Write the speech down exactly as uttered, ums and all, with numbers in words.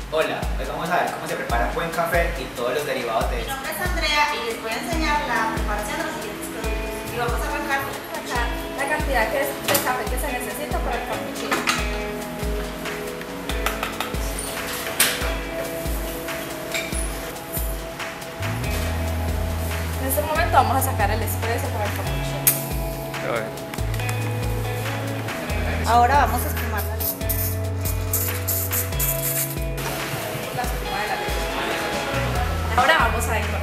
Hola, hoy vamos a ver cómo se prepara un buen café y todos los derivados de Mi este. nombre es Andrea y les voy a enseñar la preparación de los siguientes productos. Y vamos a arrancar con Acá la cantidad que es de café que se necesita para el cappuccino. En este momento vamos a sacar el espresso para el cappuccino. Ahora vamos a espumar la leche. La espuma de la leche. Ahora vamos a decorar.